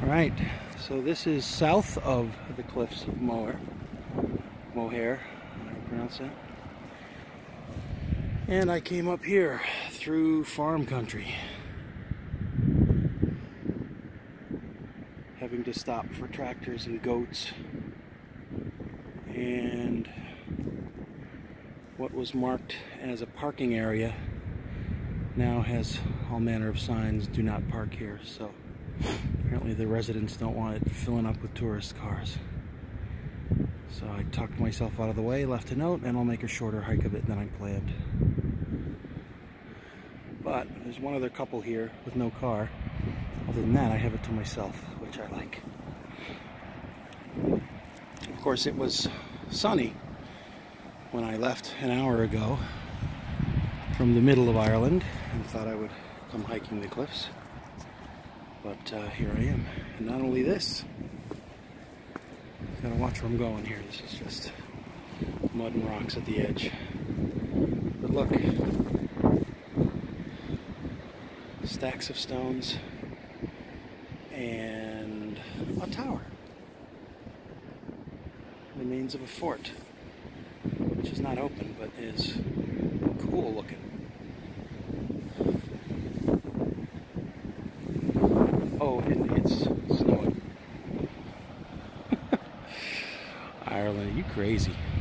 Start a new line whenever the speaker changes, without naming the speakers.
Alright, so this is south of the Cliffs of Moher, how do you pronounce that? And I came up here through farm country, having to stop for tractors and goats, and what was marked as a parking area now has all manner of signs, do not park here. So apparently the residents don't want it filling up with tourist cars. So I talked myself out of the way, left a note, and I'll make a shorter hike of it than I planned. But there's one other couple here with no car. Other than that, I have it to myself, which I like. Of course, it was sunny when I left an hour ago from the middle of Ireland and thought I would come hiking the cliffs. But here I am. And not only this, gotta watch where I'm going here. This is just mud and rocks at the edge. But look, stacks of stones and a tower. Remains of a fort, which is not open but is cool looking. Oh, and it's snowing. Ireland, are you crazy?